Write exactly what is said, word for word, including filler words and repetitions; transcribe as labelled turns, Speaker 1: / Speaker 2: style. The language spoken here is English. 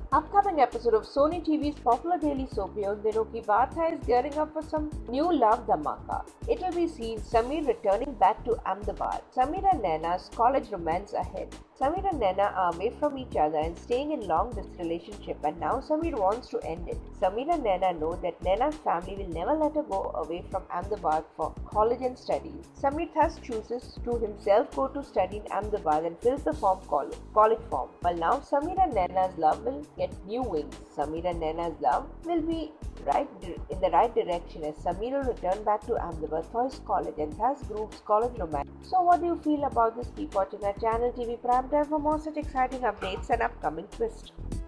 Speaker 1: Upcoming episode of Sony T V's popular daily soap Ye Un Dinon Ki Baat Hai is gearing up for some new love dhamaka. It will be seen Sameer returning back to Ahmedabad. Sameer and Naina's college romance ahead. Sameer and Naina are away from each other and staying in long distance relationship, and now Sameer wants to end it. Sameer and Naina know that Naina's family will never let her go away from Ahmedabad for college and studies. Sameer thus chooses to himself go to study in Ahmedabad and fills the form college, college form. While now Sameer and Naina's love will get new wings. Sameer and Naina's love will be right in the right direction as Sameer will return back to Ahmedabad for his college and thus group's college romance. So what do you feel about this? Keep watching our channel T V Prime Time for more such exciting updates and upcoming twists.